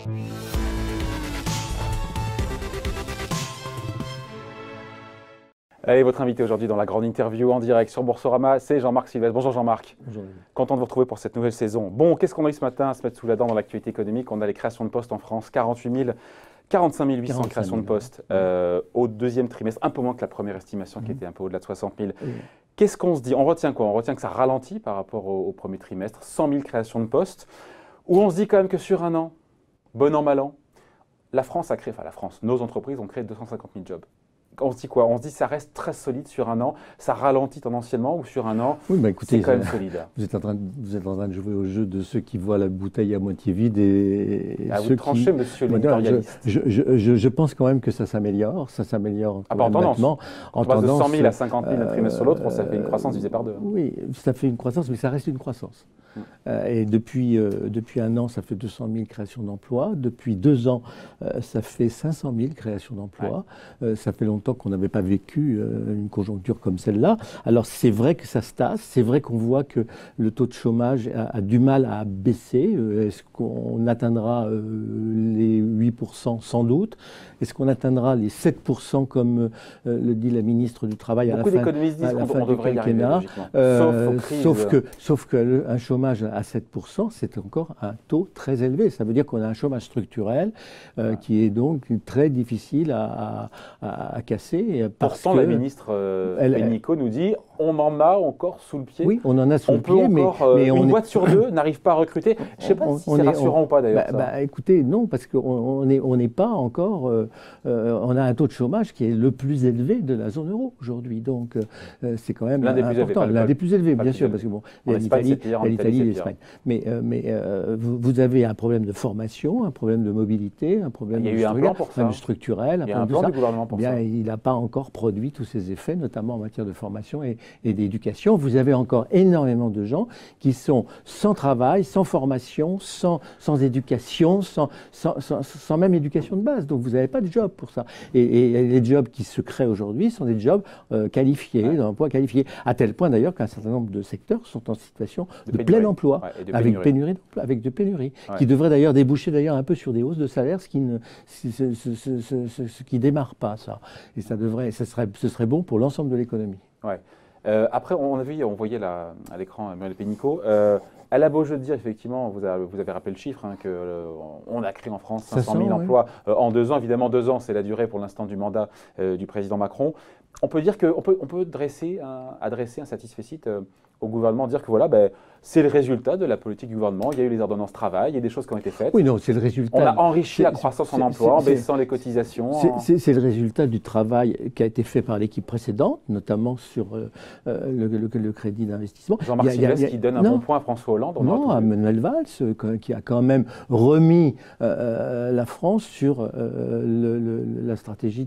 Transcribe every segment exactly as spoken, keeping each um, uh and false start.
Allez, votre invité aujourd'hui dans la grande interview en direct sur Boursorama, c'est Jean-Marc Sylvestre. Bonjour Jean-Marc. Bonjour. Content de vous retrouver pour cette nouvelle saison. Bon, qu'est-ce qu'on a eu ce matin à se mettre sous la dent dans l'actualité économique? On a les créations de postes en France, quarante-huit mille, quarante-cinq mille huit cents créations de postes euh, au deuxième trimestre, un peu moins que la première estimation mmh. qui était un peu au-delà de soixante mille. Mmh. Qu'est-ce qu'on se dit? On retient quoi? On retient que ça ralentit par rapport au, au premier trimestre, cent mille créations de postes, ou on se dit quand même que sur un an, bon an, mal an, la France a créé, enfin la France, nos entreprises ont créé deux cent cinquante mille jobs. On se dit quoi? On se dit que ça reste très solide sur un an, ça ralentit tendanciellement ou sur un an, oui, bah écoutez, c'est quand même ça, solide. Vous êtes, en train de, vous êtes en train de jouer au jeu de ceux qui voient la bouteille à moitié vide et, et à ceux vous de trancher, qui... monsieur l'éditorialiste. Je, je, je, je pense quand même que ça s'améliore, ça s'améliore ah, en tendance. En on passe tendance, de cent mille à cinquante mille d'un trimestre sur l'autre, ça fait une croissance divisée par deux. Oui, ça fait une croissance, mais ça reste une croissance. Hum. Euh, et depuis, euh, depuis un an, ça fait deux cent mille créations d'emplois. Depuis deux ans, euh, ça fait cinq cent mille créations d'emplois. Ouais. Euh, ça fait longtemps qu'on n'avait pas vécu euh, une conjoncture comme celle-là. Alors c'est vrai que ça se tasse, c'est vrai qu'on voit que le taux de chômage a, a du mal à baisser. Euh, Est-ce qu'on atteindra euh, les huit pour cent? Sans doute. Est-ce qu'on atteindra les sept pour cent comme euh, le dit la ministre du Travail Beaucoup à la fin, d'économistes disent à la qu'on fin du devrait quinquennat? Euh, sauf, sauf que, sauf que le, un chômage à sept pour cent, c'est encore un taux très élevé. Ça veut dire qu'on a un chômage structurel euh, ouais. qui est donc très difficile à, à, à casser. Parce Pourtant, que la ministre euh, Pénicaud nous dit on en a encore sous le pied. Oui, on en a sous on le pied, mais, encore, euh, mais une on boîte est... sur deux n'arrive pas à recruter. Je ne sais pas on, si c'est rassurant on, ou pas d'ailleurs. Bah, bah, écoutez, non, parce qu'on n'est on n'est pas encore. Euh, euh, on a un taux de chômage qui est le plus élevé de la zone euro aujourd'hui. Donc, euh, c'est quand même l'un des important. L'un des plus élevés, bien sûr, parce que bon, il y a l'Italie et l'Espagne. Mais, euh, mais euh, vous, vous avez un problème de formation, un problème de mobilité, un problème, il y a de eu un plan pour ça. structurel. Il y a un plan du gouvernement pour bien, ça. Il n'a pas encore produit tous ses effets, notamment en matière de formation et, et d'éducation. Vous avez encore énormément de gens qui sont sans travail, sans formation, sans, sans éducation, sans, sans, sans, sans même éducation de base. Donc vous n'avez pas de job pour ça. Et, et les jobs qui se créent aujourd'hui sont des jobs euh, qualifiés, ouais. d'emploi qualifiés, à tel point d'ailleurs qu'un certain nombre de secteurs sont en situation de, de plein emploi, ouais, de avec pénurie, avec de pénurie, ouais. qui devrait d'ailleurs déboucher d'ailleurs un peu sur des hausses de salaire, ce qui ne ce, ce, ce, ce, ce, ce, ce qui démarre pas ça. Et ça devrait, ce serait, ce serait bon pour l'ensemble de l'économie. Ouais. Euh, après, on a vu, on voyait là, à l'écran Muriel Pénicaud. Euh, elle a beau jeu de dire, effectivement, vous avez, vous avez rappelé le chiffre, hein, qu'on euh, a créé en France cinq cent mille emplois oui. euh, en deux ans. Évidemment, deux ans, c'est la durée pour l'instant du mandat euh, du président Macron. On peut dire qu'on peut, on peut dresser un, adresser un satisfecit euh, au gouvernement, dire que voilà, ben, c'est le résultat de la politique du gouvernement. Il y a eu les ordonnances travail, il y a des choses qui ont été faites. Oui, non, c'est le résultat. On a enrichi la croissance en emploi en baissant les cotisations. En... C'est le résultat du travail qui a été fait par l'équipe précédente, notamment sur euh, le, le, le crédit d'investissement. Jean-Marc Sylvestre qui donne un non, bon point à François Hollande. On non, à Manuel Valls, qui a quand même remis euh, la France sur euh, le, le, la stratégie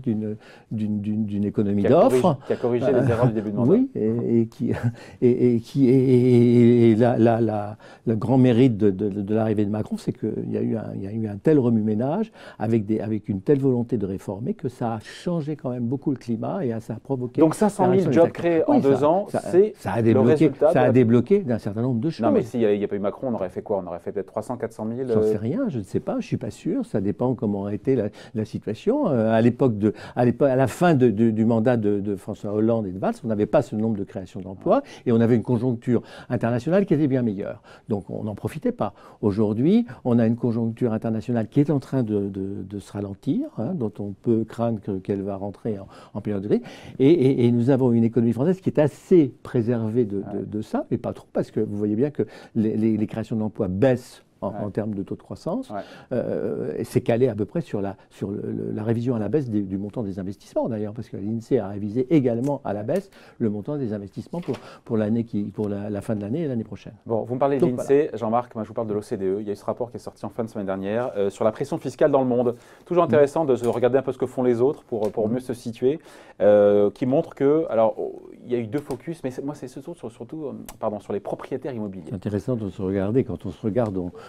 d'une économie d'offres. Qui a corrigé les erreurs du début de mandat. Oui, et, et qui, et, et qui et, et la, la, la, le grand mérite de, de, de l'arrivée de Macron, c'est qu'il y a eu un, il y a eu un tel remue-ménage avec, des, avec une telle volonté de réformer que ça a changé quand même beaucoup le climat et ça a provoqué... Donc cinq cent mille jobs créés oui, en deux ça, ans, c'est le résultat... Ça a la... débloqué d'un certain nombre de choses. Non mais s'il n'y avait pas eu Macron, on aurait fait quoi? On aurait fait peut-être trois cents, quatre cent mille... J'en sais rien, je ne sais pas, je ne suis pas sûr, ça dépend comment aurait été la, la situation. Euh, à l'époque de, à, à la fin de, de, du mandat de, de François Hollande et de Valls, on n'avait pas ce nombre de créations d'emplois et on avait une conjoncture internationale qui était bien meilleure. Donc on n'en profitait pas. Aujourd'hui, on a une conjoncture internationale qui est en train de, de, de se ralentir, hein, dont on peut craindre qu'elle va rentrer en, en période de crise. Et, et, et nous avons une économie française qui est assez préservée de, de, de ça, mais pas trop, parce que vous voyez bien que les, les, les créations d'emplois baissent En, ouais. en termes de taux de croissance, ouais. euh, et c'est calé à peu près sur la, sur le, le, la révision à la baisse des, du montant des investissements d'ailleurs, parce que l'INSEE a révisé également à la baisse le montant des investissements pour, pour, l'année qui, pour la, la fin de l'année et l'année prochaine. Bon, vous me parlez de l'INSEE, voilà. Jean-Marc, moi je vous parle de l'O C D E. Il y a eu ce rapport qui est sorti en fin de semaine dernière euh, sur la pression fiscale dans le monde. Toujours intéressant mmh. de se regarder un peu ce que font les autres pour, pour mmh. mieux se situer, euh, qui montre que, alors oh, il y a eu deux focus, mais moi c'est surtout, sur, surtout euh, pardon, sur les propriétaires immobiliers. C'est intéressant de se regarder, quand on se regarde, on,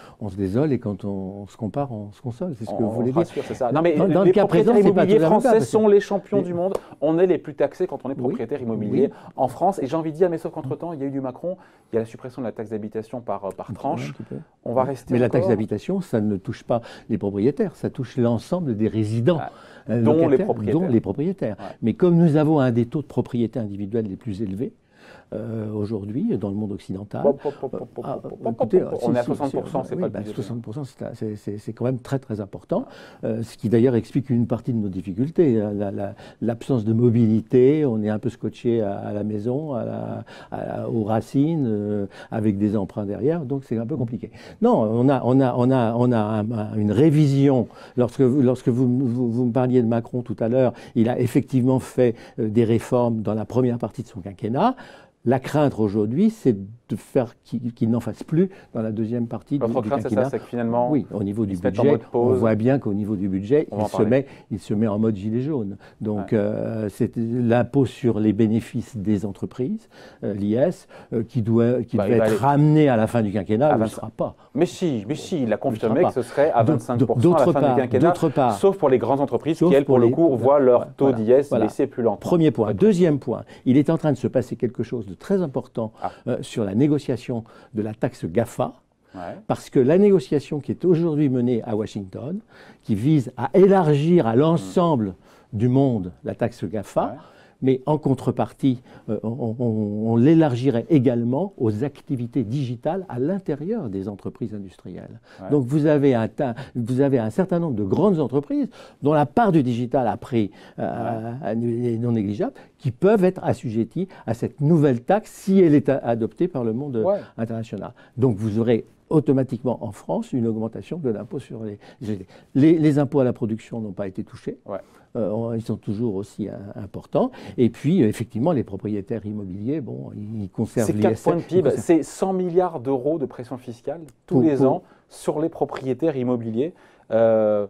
on se désole et quand on, on se compare, on se console. C'est ce que on, vous voulez on dire. C'est ça. Non, mais dans, dans les le cas présent, propriétaires immobiliers pas français cas, sont que... les champions mais... du monde. On est les plus taxés quand on est propriétaire oui, immobilier oui. en France. Et j'ai envie de dire, mais sauf qu'entre-temps, il y a eu du Macron, il y a la suppression de la taxe d'habitation par, par tranche. Ouais, on va rester Mais encore... la taxe d'habitation, ça ne touche pas les propriétaires, ça touche l'ensemble des résidents. Ah. Dont les propriétaires. Dont les propriétaires. Ouais. Mais comme nous avons un des taux de propriété individuelle les plus élevés, Euh, aujourd'hui, dans le monde occidental. Pop, pop, pop, pop, pop, pop, pop, écoutez, pop, pop, on si, est à soixante pour cent, c'est oui, pas bah, le soixante pour cent, c'est quand même très très important, euh, ce qui d'ailleurs explique une partie de nos difficultés. L'absence la, la, de mobilité, on est un peu scotché à, à la maison, à la, à, aux racines, euh, avec des emprunts derrière, donc c'est un peu compliqué. Non, on a, on a, on a, on a un, un, une révision. Lorsque, lorsque vous, vous, vous me parliez de Macron tout à l'heure, il a effectivement fait euh, des réformes dans la première partie de son quinquennat. La crainte aujourd'hui, c'est de faire qu'il qu'il n'en fasse plus dans la deuxième partie du, du quinquennat. C'est que finalement, oui, au niveau du budget, on voit bien qu'au niveau du budget, il se, met, il se met en mode gilet jaune. Donc, ouais. euh, c'est l'impôt sur les bénéfices des entreprises, euh, l'I S, euh, qui doit, qui bah, doit être ramené à la fin du quinquennat, ne le sera pas. Mais si, mais si, il a confirmé que ce serait à vingt-cinq pour cent à la fin part, du quinquennat, part, sauf pour les grandes entreprises qui, elles, pour, pour le coup, voient leur voilà, taux d'I S voilà. baisser plus lentement. Premier point. Deuxième point, il est en train de se passer quelque chose de très important ah. euh, sur la négociation de la taxe GAFA, ouais. parce que la négociation qui est aujourd'hui menée à Washington, qui vise à élargir à l'ensemble mmh. du monde la taxe GAFA, ouais. mais en contrepartie, euh, on, on, on l'élargirait également aux activités digitales à l'intérieur des entreprises industrielles. Ouais. Donc vous avez, un, vous avez un certain nombre de grandes entreprises dont la part du digital a pris euh, ouais. est non négligeable, qui peuvent être assujetties à cette nouvelle taxe si elle est adoptée par le monde ouais. international. Donc vous aurez automatiquement en France une augmentation de l'impôt sur les, les... Les impôts à la production n'ont pas été touchés. Ouais. Euh, ils sont toujours aussi euh, importants. Et puis, euh, effectivement, les propriétaires immobiliers, bon, ils conservent l'I S F. C'est quatre points de P I B, c'est cent milliards d'euros de pression fiscale tous pour, les pour... ans sur les propriétaires immobiliers. Euh...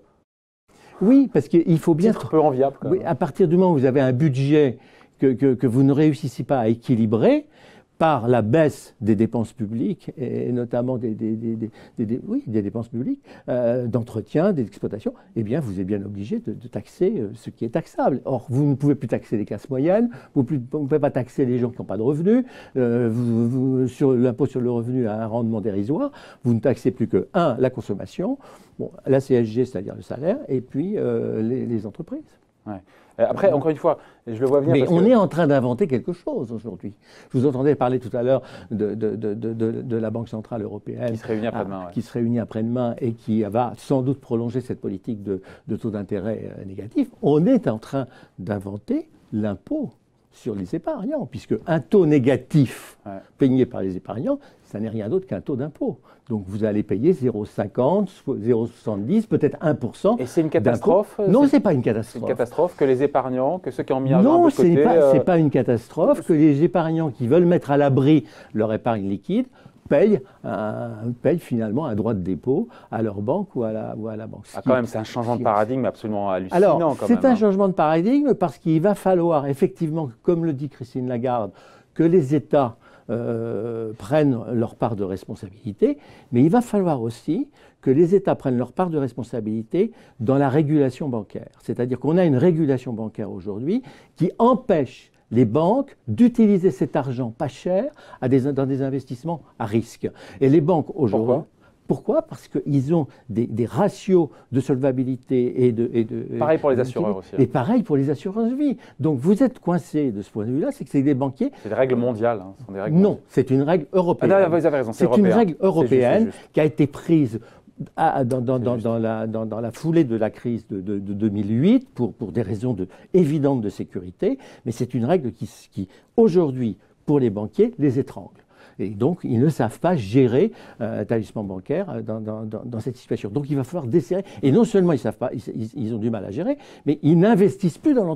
Oui, parce qu'il faut bien... C'est un peu enviable. Quand même. Oui, à partir du moment où vous avez un budget que, que, que vous ne réussissez pas à équilibrer, par la baisse des dépenses publiques, et notamment des, des, des, des, des, des, oui, des dépenses publiques, euh, d'entretien, d'exploitation, eh bien, vous êtes bien obligé de, de taxer euh, ce qui est taxable. Or, vous ne pouvez plus taxer les classes moyennes, vous ne pouvez pas taxer les gens qui n'ont pas de revenus, euh, vous, vous, sur l'impôt sur le revenu a un rendement dérisoire, vous ne taxez plus que, un, la consommation, bon, la C S G, c'est-à-dire le salaire, et puis euh, les, les entreprises. Ouais. Après, encore une fois, je le vois venir. Mais parce on que... est en train d'inventer quelque chose aujourd'hui. Je vous entendais parler tout à l'heure de, de, de, de, de la Banque Centrale Européenne. Qui se réunit après-demain. À, ouais. Qui se réunit après-demain et qui va sans doute prolonger cette politique de, de taux d'intérêt euh, négatif. On est en train d'inventer l'impôt sur les épargnants, puisque un taux négatif ouais. payé par les épargnants, ça n'est rien d'autre qu'un taux d'impôt. Donc vous allez payer zéro virgule cinquante, zéro virgule soixante-dix, peut-être un pour cent. Et c'est une catastrophe? Non, ce n'est pas une catastrophe. C'est une catastrophe que les épargnants, que ceux qui ont mis argent non, de côté... Non, ce n'est euh... pas une catastrophe que les épargnants qui veulent mettre à l'abri leur épargne liquide payent, un, payent finalement un droit de dépôt à leur banque ou à la, ou à la banque. Ah, quand même, c'est un changement de paradigme absolument hallucinant. Alors, c'est un hein. changement de paradigme parce qu'il va falloir effectivement, comme le dit Christine Lagarde, que les États euh, prennent leur part de responsabilité, mais il va falloir aussi que les États prennent leur part de responsabilité dans la régulation bancaire. C'est-à-dire qu'on a une régulation bancaire aujourd'hui qui empêche les banques d'utiliser cet argent pas cher à des, dans des investissements à risque. Et les banques aujourd'hui... Pourquoi ? Pourquoi ? Parce qu'ils ont des, des ratios de solvabilité et de... Et de pareil pour les assureurs aussi. Et pareil pour les assurances vie. Donc vous êtes coincé de ce point de vue-là, c'est que c'est des banquiers... C'est des règles mondiales. Hein. Ce sont des règles non, c'est une règle européenne. Ah, non, vous avez raison, c'est C'est une règle européenne juste, juste. qui a été prise à, dans, dans, dans, dans, la, dans, dans la foulée de la crise de, de, de deux mille huit pour, pour des raisons de, évidentes de sécurité, mais c'est une règle qui, qui aujourd'hui, pour les banquiers, les étrangle. Et donc, ils ne savent pas gérer un euh, établissement bancaire dans, dans, dans, dans cette situation. Donc, il va falloir desserrer. Et non seulement ils savent pas, ils, ils ont du mal à gérer, mais ils n'investissent plus dans l'entreprise.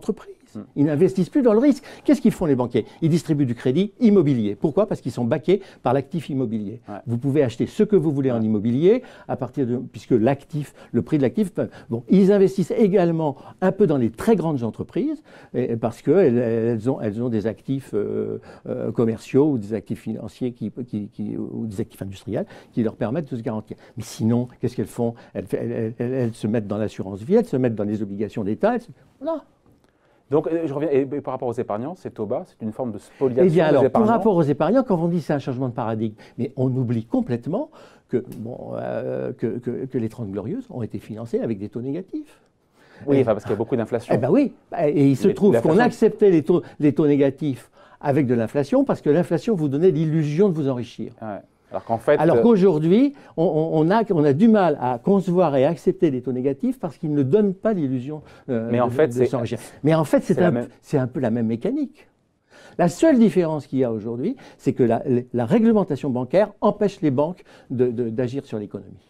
risque. Mm. Ils n'investissent plus dans le risque. Qu'est-ce qu'ils font les banquiers? Ils distribuent du crédit immobilier. Pourquoi? Parce qu'ils sont baqués par l'actif immobilier. Ouais. Vous pouvez acheter ce que vous voulez ouais. en immobilier, à partir de, puisque l'actif, le prix de l'actif, bon, ils investissent également un peu dans les très grandes entreprises, et, parce qu'elles elles ont, elles ont des actifs euh, euh, commerciaux ou des actifs financiers qui, qui, qui, ou des actifs industriels qui leur permettent de se garantir. Mais sinon, qu'est-ce qu'elles font? elles, elles, elles, elles se mettent dans l'assurance vie, elles se mettent dans les obligations d'État. Se... Voilà. Donc, je reviens, et par rapport aux épargnants, c'est taux bas, c'est une forme de spoliation eh bien, alors, des épargnants. Par rapport aux épargnants, quand on dit c'est un changement de paradigme, mais on oublie complètement que, bon, euh, que, que, que les Trente Glorieuses ont été financées avec des taux négatifs. Oui, et, enfin, parce qu'il y a beaucoup d'inflation. Eh bien oui, et il se trouve qu'on acceptait les taux, les taux négatifs avec de l'inflation parce que l'inflation vous donnait l'illusion de vous enrichir. Ouais. Alors qu'en fait, Alors qu'aujourd'hui, on, on, a, on a du mal à concevoir et à accepter des taux négatifs parce qu'ils ne donnent pas l'illusion euh, de, en fait, de s'enrichir. Mais en fait, c'est un, même... un peu la même mécanique. La seule différence qu'il y a aujourd'hui, c'est que la, la réglementation bancaire empêche les banques d'agir sur l'économie.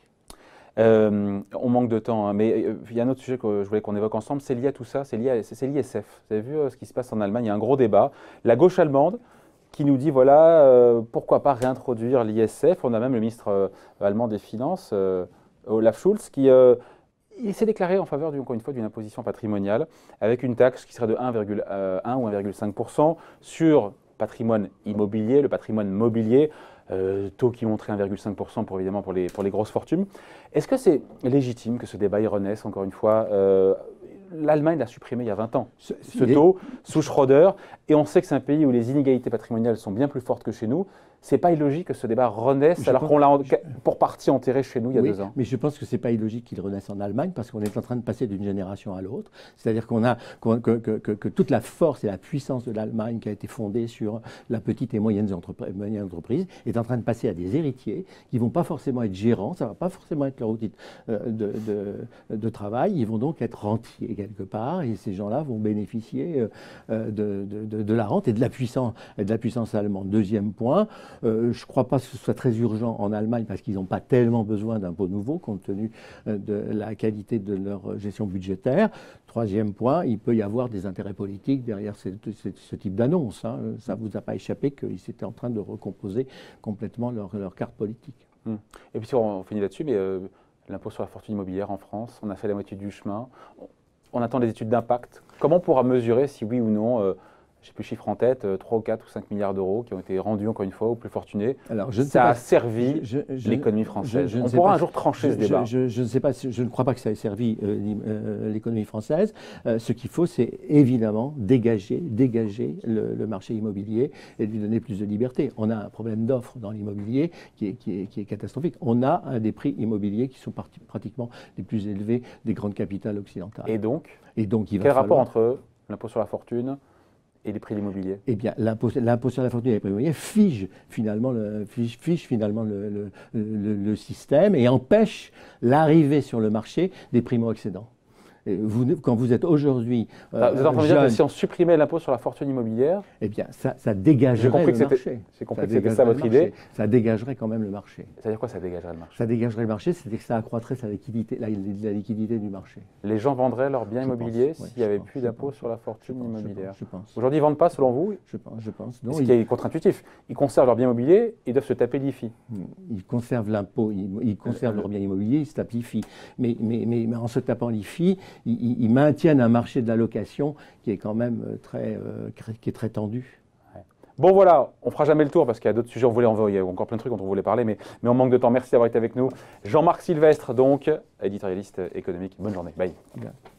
Euh, on manque de temps, hein, mais euh, il y a un autre sujet que je voulais qu'on évoque ensemble, c'est lié à tout ça, c'est lié à l'I S F. Vous avez vu euh, ce qui se passe en Allemagne, il y a un gros débat. La gauche allemande qui nous dit, voilà, euh, pourquoi pas réintroduire l'I S F. On a même le ministre euh, allemand des Finances, euh, Olaf Scholz, qui euh, il s'est déclaré en faveur, encore une fois, d'une imposition patrimoniale, avec une taxe qui serait de un virgule un ou un virgule cinq pour cent sur patrimoine immobilier, le patrimoine mobilier, euh, taux qui montrait un virgule cinq pour cent pour, évidemment pour les, pour les grosses fortunes. Est-ce que c'est légitime que ce débat y renaisse, encore une fois? euh, L'Allemagne l'a supprimé il y a vingt ans, ce, ce taux, sous Schröder, et on sait que c'est un pays où les inégalités patrimoniales sont bien plus fortes que chez nous. C'est pas illogique que ce débat renaisse je alors qu'on l'a pour partie enterré chez nous il y a oui, deux ans. Mais je pense que c'est pas illogique qu'il renaisse en Allemagne parce qu'on est en train de passer d'une génération à l'autre. C'est-à-dire qu'on a qu'on, que, que, que, que toute la force et la puissance de l'Allemagne qui a été fondée sur la petite et moyenne entreprise, moyenne entreprise est en train de passer à des héritiers qui vont pas forcément être gérants, ça va pas forcément être leur outil de, de, de, de travail. Ils vont donc être rentiers quelque part et ces gens-là vont bénéficier de, de, de, de la rente et de la puissance, et de la puissance allemande. Deuxième point. Euh, je ne crois pas que ce soit très urgent en Allemagne parce qu'ils n'ont pas tellement besoin d'impôts nouveaux compte tenu euh, de la qualité de leur gestion budgétaire. Troisième point, il peut y avoir des intérêts politiques derrière ce, ce, ce type d'annonce. Hein. Ça ne vous a pas échappé qu'ils étaient en train de recomposer complètement leur, leur carte politique. Mmh. Et puis on finit là-dessus, mais euh, l'impôt sur la fortune immobilière en France, on a fait la moitié du chemin. On, on attend des études d'impact. Comment on pourra mesurer si oui ou non euh, je n'ai plus le chiffre en tête, trois ou quatre ou cinq milliards d'euros qui ont été rendus, encore une fois, aux plus fortunés. Alors, je ne ça sais a pas, servi l'économie française. Je, je On pourra pas, un jour trancher je, ce débat. Je, je, je, ne sais pas, je ne crois pas que ça ait servi euh, euh, l'économie française. Euh, ce qu'il faut, c'est évidemment dégager, dégager le, le marché immobilier et lui donner plus de liberté. On a un problème d'offre dans l'immobilier qui est, qui, est, qui est catastrophique. On a un des prix immobiliers qui sont parti, pratiquement les plus élevés des grandes capitales occidentales. Et donc, et donc il quel va rapport falloir... entre l'impôt sur la fortune et les prix de l'immobilier? Eh bien, l'impôt sur la fortune et les prix immobiliers fige finalement le, fige, fige finalement le, le, le, le système et empêche l'arrivée sur le marché des primo-accédants. Vous, quand vous êtes aujourd'hui euh, vous êtes en train de dire que si on supprimait l'impôt sur la fortune immobilière, eh bien, ça, ça dégagerait le marché. J'ai compris que c'était ça votre idée. Ça dégagerait quand même le marché. C'est-à-dire quoi, ça dégagerait le marché? Ça dégagerait le marché, c'est-à-dire que ça accroîtrait sa liquidité, la, la liquidité du marché. Les gens vendraient leurs biens je immobiliers s'il n'y ouais, avait plus d'impôt sur la fortune je pense, immobilière. Je pense. Aujourd'hui, ils ne vendent pas, selon vous? Je pense. Je pense. Non, Ce il... qui est contre-intuitif. Ils conservent leurs biens immobiliers, ils doivent se taper l'I F I. Ils conservent l'impôt, ils, ils conservent leurs biens immobiliers, ils se tapent l'I F I. Mais, mais, mais, mais en se tapant l'I F I, ils, ils maintiennent tiennent un marché de la location qui est quand même très, euh, qui est très tendu. Ouais. Bon voilà, on ne fera jamais le tour parce qu'il y a d'autres sujets, on voulait, il y a encore plein de trucs dont on voulait parler, mais, mais on manque de temps. Merci d'avoir été avec nous. Jean-Marc Sylvestre, donc, éditorialiste économique. Bonne journée. Bye. Bien.